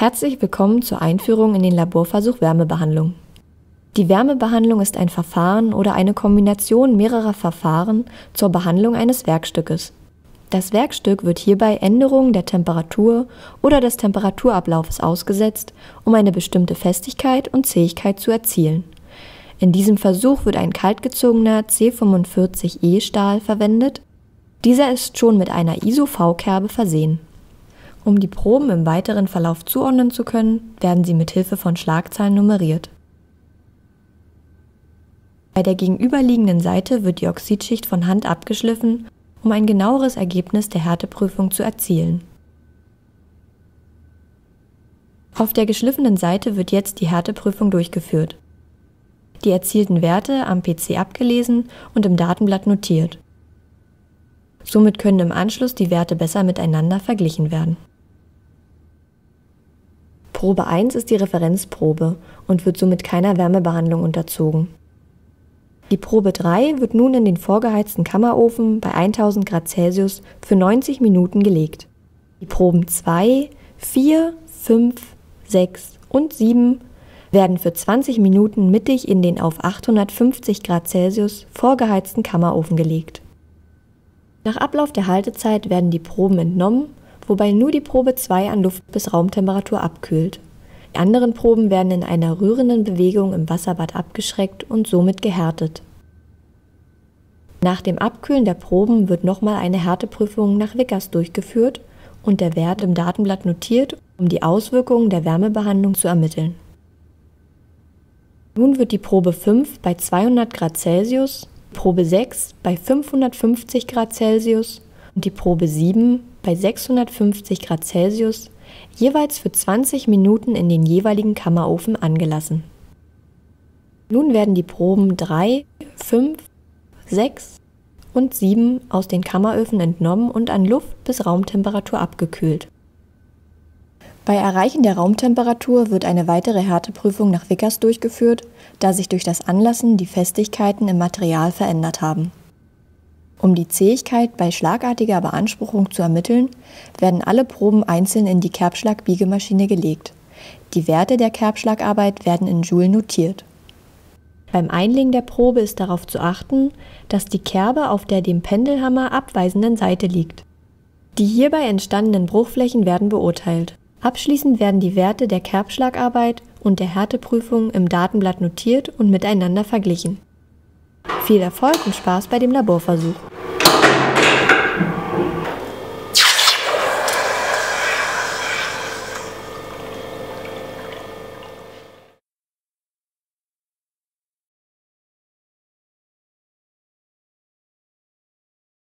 Herzlich willkommen zur Einführung in den Laborversuch Wärmebehandlung. Die Wärmebehandlung ist ein Verfahren oder eine Kombination mehrerer Verfahren zur Behandlung eines Werkstückes. Das Werkstück wird hierbei Änderungen der Temperatur oder des Temperaturablaufes ausgesetzt, um eine bestimmte Festigkeit und Zähigkeit zu erzielen. In diesem Versuch wird ein kaltgezogener C45E-Stahl verwendet. Dieser ist schon mit einer ISO-V-Kerbe versehen. Um die Proben im weiteren Verlauf zuordnen zu können, werden sie mit Hilfe von Schlagzahlen nummeriert. Bei der gegenüberliegenden Seite wird die Oxidschicht von Hand abgeschliffen, um ein genaueres Ergebnis der Härteprüfung zu erzielen. Auf der geschliffenen Seite wird jetzt die Härteprüfung durchgeführt. Die erzielten Werte am PC abgelesen und im Datenblatt notiert. Somit können im Anschluss die Werte besser miteinander verglichen werden. Probe 1 ist die Referenzprobe und wird somit keiner Wärmebehandlung unterzogen. Die Probe 3 wird nun in den vorgeheizten Kammerofen bei 1000 Grad Celsius für 90 Minuten gelegt. Die Proben 2, 4, 5, 6 und 7 werden für 20 Minuten mittig in den auf 850 Grad Celsius vorgeheizten Kammerofen gelegt. Nach Ablauf der Haltezeit werden die Proben entnommen, wobei nur die Probe 2 an Luft- bis Raumtemperatur abkühlt. Die anderen Proben werden in einer rührenden Bewegung im Wasserbad abgeschreckt und somit gehärtet. Nach dem Abkühlen der Proben wird nochmal eine Härteprüfung nach Vickers durchgeführt und der Wert im Datenblatt notiert, um die Auswirkungen der Wärmebehandlung zu ermitteln. Nun wird die Probe 5 bei 200 Grad Celsius, Probe 6 bei 550 Grad Celsius und die Probe 7 bei 650 Grad Celsius jeweils für 20 Minuten in den jeweiligen Kammerofen angelassen. Nun werden die Proben 3, 5, 6 und 7 aus den Kammeröfen entnommen und an Luft- bis Raumtemperatur abgekühlt. Bei Erreichen der Raumtemperatur wird eine weitere Härteprüfung nach Vickers durchgeführt, da sich durch das Anlassen die Festigkeiten im Material verändert haben. Um die Zähigkeit bei schlagartiger Beanspruchung zu ermitteln, werden alle Proben einzeln in die Kerbschlag-Biegemaschine gelegt. Die Werte der Kerbschlagarbeit werden in Joule notiert. Beim Einlegen der Probe ist darauf zu achten, dass die Kerbe auf der dem Pendelhammer abweisenden Seite liegt. Die hierbei entstandenen Bruchflächen werden beurteilt. Abschließend werden die Werte der Kerbschlagarbeit und der Härteprüfung im Datenblatt notiert und miteinander verglichen. Viel Erfolg und Spaß bei dem Laborversuch!